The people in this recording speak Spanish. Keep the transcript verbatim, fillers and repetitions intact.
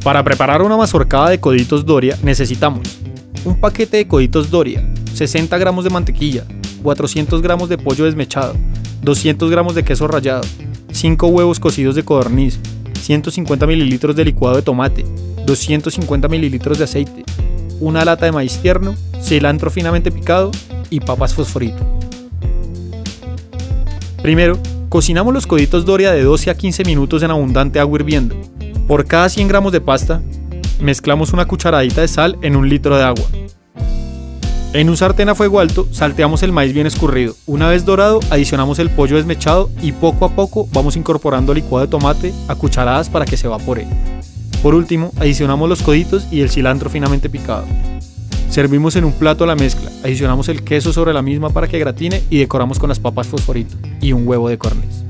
Para preparar una mazorcada de coditos Doria necesitamos un paquete de coditos Doria, sesenta gramos de mantequilla, cuatrocientos gramos de pollo desmechado, doscientos gramos de queso rallado, cinco huevos cocidos de codorniz, ciento cincuenta mililitros de licuado de tomate, doscientos cincuenta mililitros de aceite, una lata de maíz tierno, cilantro finamente picado y papas fosforito. Primero, cocinamos los coditos Doria de doce a quince minutos en abundante agua hirviendo. Por cada cien gramos de pasta, mezclamos una cucharadita de sal en un litro de agua. En un sartén a fuego alto, salteamos el maíz bien escurrido. Una vez dorado, adicionamos el pollo desmechado y poco a poco vamos incorporando licuado de tomate a cucharadas para que se evapore. Por último, adicionamos los coditos y el cilantro finamente picado. Servimos en un plato la mezcla, adicionamos el queso sobre la misma para que gratine y decoramos con las papas fosforito y un huevo de codorniz.